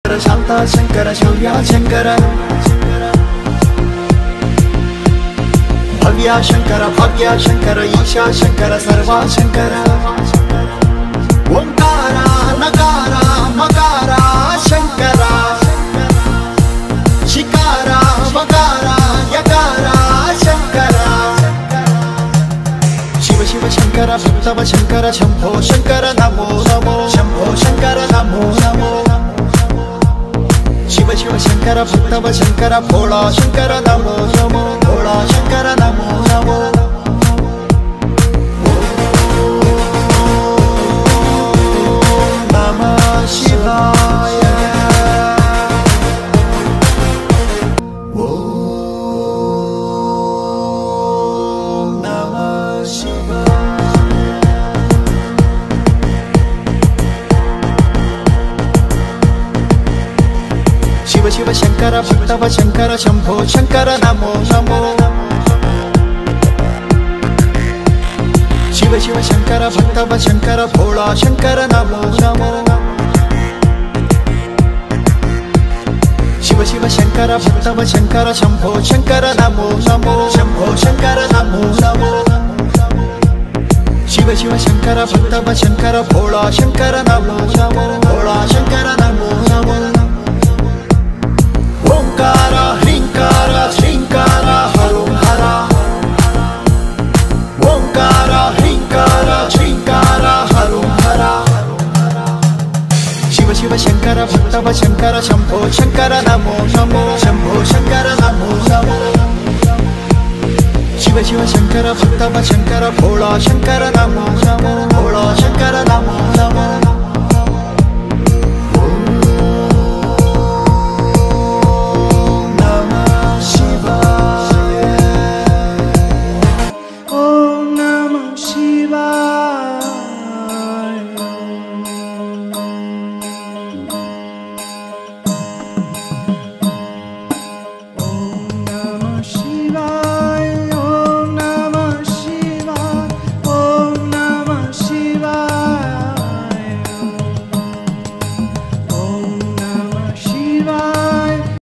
ಶಾಂತ ಶಂಕರ ಶೌರ್ಯ ಶಂಕರ ಭವ್ಯ ಶಂಕರ ಭಾಗ್ಯ ಶಂಕರ ಈಶಾ ಶಂಕರ ಸರ್ವ ಶಂಕರ ಓಂಕಾರ ನಕಾರ ಮಕಾರ ಶಂಕರ ಶಿಕಾರ ವಕಾರ ಯಕಾರ ಶಂಕರ ಶಿವ ಶಿವ ಶಂಕರ ಭಕ್ತವ ಶಂಕರ ಶಂಭೋ ಶಂಕರ ನಮೋ ನಮೋ ಶಂಭೋ ಶಂಕರ ನಮೋ ನಮೋ ಶಿವ ಶಿವ ಶಂಕರ ಭಕ್ತವ ಶಂಕರ ಭೋಳ ಶಂಕರ ನಮೋ ನಮೋ ಭೋಳ ಶಂಕರ ನಮೋ ನಮೋ ನಮಃ ಶಿವಾಯ ಶಿವ ಶಿವ ಶಂಕರ ಭಕ್ತವ ಶಂಕರ ಶಂಭೋ ಶಂಕರ ನಮೋ ನಮೋ ಶಿವ ಶಿವ ಶಂಕರ ಭಕ್ತವ ಶಂಕರ ಭೋಳ ಶಂಕರ ನಮೋ ನಮೋ ಶಿವ ಶಿವ ಶಂಕರ ಭಕ್ತವ ಶಂಕರ ಶಂಭೋ ಶಂಕರ ನಮೋ ನಮೋ ಶಂಭೋ ಶಂಕರ ನಮೋ ನಮೋ ಶಿವ ಶಿವ ಶಂಕರ ಭಕ್ತವ ಶಂಕರ ಭೋಳ ಶಂಕರ ನಮೋ ನಮೋ ಭೋಳ ಶಂಕರ ನಮೋ ನಮೋ ಓಂಕಾರ ಹ್ರೀಂಕಾರ ಶ್ರೀಂಕಾರ ಹರೋಂ ಹರ ಓಂಕಾರ ಹ್ರೀಂಕಾರ ಶ್ರೀಂಕಾರ ಹರೋಂ ಹರ ಶಿವ ಶಿವ ಶಂಕರ ಭಕ್ತವ ಶಂಕರ ಶಂಭೋ ಶಂಕರ ನಮೋ ನಮೋ ಶಂಭೋ ಶಂಕರ ನಮೋ ನಮೋ ಶಿವ ಶಿವ ಶಂಕರ ಭಕ್ತವ ಶಂಕರ ಭೋಳ ಶಂಕರ ನಮೋ ನಮೋ ಭೋಳ ಶಂಕರ ನಮೋ ನಮೋ